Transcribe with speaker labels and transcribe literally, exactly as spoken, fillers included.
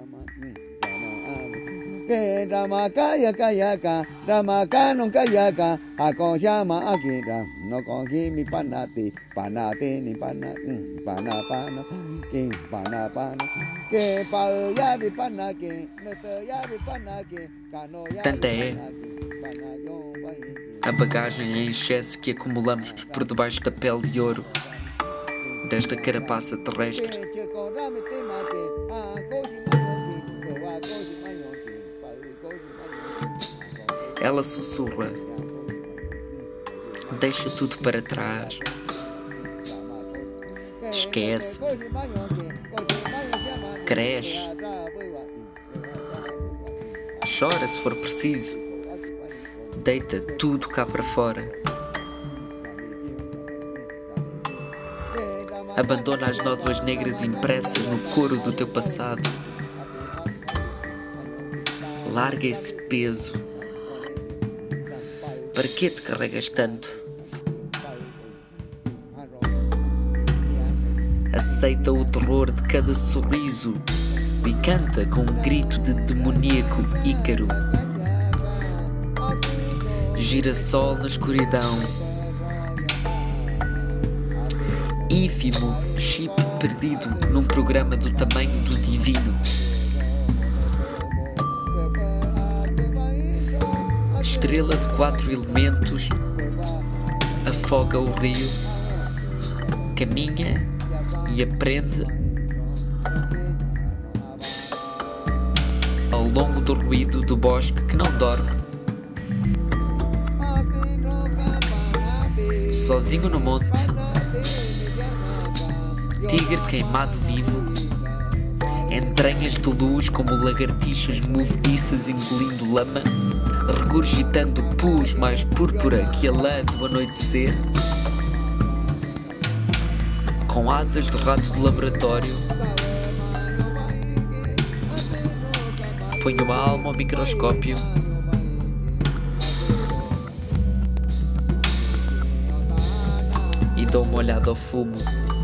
Speaker 1: Que Rama kaya kaya ka, Rama kanong kaya ka, ako siya maakita, no kogi mi panati, panati ni panati, panapana, king panapana, que pa yabi panaki, mete yabi panaki, cano yabi.
Speaker 2: Tanta é a bagagem em excesso que acumulamos por debaixo da pele de ouro, desta carapaça terrestre. Ela sussurra: deixa tudo para trás, esquece, cresce, chora se for preciso, deita tudo cá para fora, abandona as nódoas negras impressas no couro do teu passado, larga esse peso. Para que te carregas tanto? Aceita o terror de cada sorriso e canta com um grito de demoníaco Ícaro. Girassol na escuridão, ínfimo chip perdido num programa do tamanho do divino. Estrela de quatro elementos, afoga o rio, caminha e aprende ao longo do ruído do bosque que não dorme. Sozinho no monte, tigre queimado vivo, entranhas de luz como lagartixas movediças engolindo lama, regurgitando pus mais púrpura que a lã do anoitecer, com asas de rato de laboratório, ponho a alma ao microscópio e dou uma olhada ao fumo.